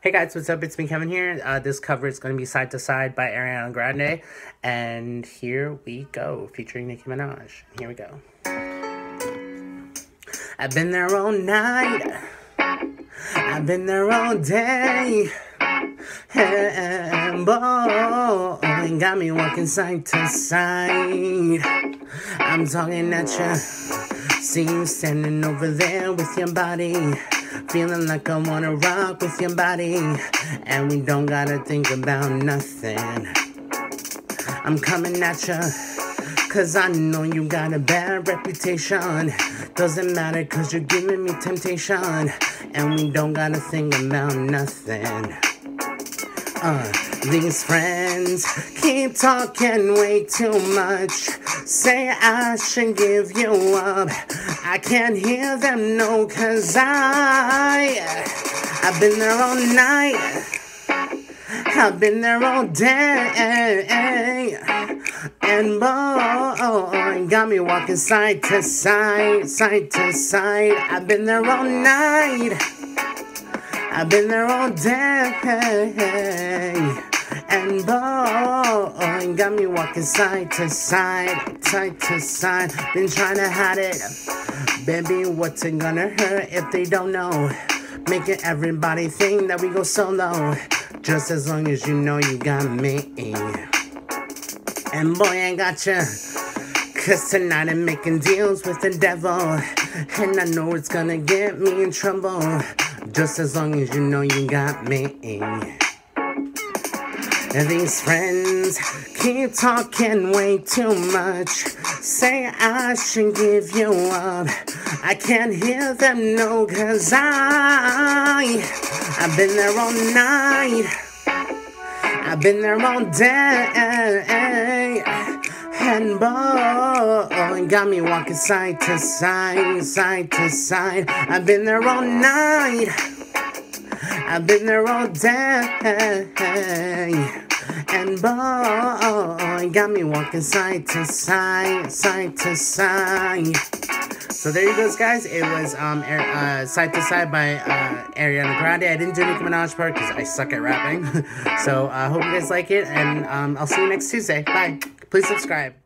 Hey guys, what's up? It's me, Kevin here. This cover is going to be Side to Side by Ariana Grande. And here we go, featuring Nicki Minaj. Here we go. I've been there all night. I've been there all day. And boy, got me walking side to side. I'm talking at you. See you standing over there with your body. Feeling like I wanna rock with your body. And we don't gotta think about nothing. I'm coming at ya, cause I know you got a bad reputation. Doesn't matter cause you're giving me temptation. And we don't gotta think about nothing. These friends keep talking way too much. Say I should give you up. I can't hear them, no, cause I've been there all night. I've been there all day. And boy, got me walking side to side, side to side. I've been there all night. I've been there all day. And boy, got me walking side to side, side to side. Been trying to hide it. Baby, what's it gonna hurt if they don't know? Making everybody think that we go solo. Just as long as you know you got me. And boy, I got you. Cause tonight I'm making deals with the devil. And I know it's gonna get me in trouble. Just as long as you know you got me. And these friends keep talking way too much. Say I should give you up. I can't hear them, no, cause I've been there all night. I've been there all day. And boy, got me walking side to side, side to side. I've been there all night. I've been there all day. And boy, got me walking side to side, side to side. So there you go, guys. It was Side to Side by Ariana Grande. I didn't do Nicki Minaj part because I suck at rapping. So I hope you guys like it, and I'll see you next Tuesday. Bye. Please subscribe.